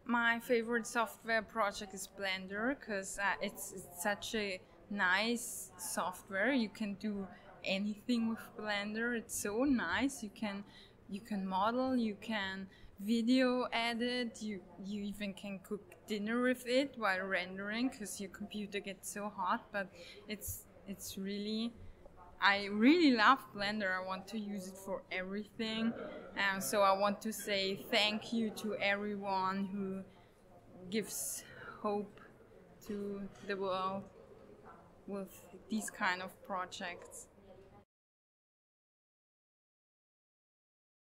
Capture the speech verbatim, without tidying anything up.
My favorite software project is Blender because uh, it's, it's such a nice software. You can do anything with Blender. It's so nice. You can you can model, you can video edit, you you even can cook dinner with it while rendering because your computer gets so hot. But it's it's really I really love Blender. I want to use it for everything. Um, so I want to say thank you to everyone who gives hope to the world with these kind of projects.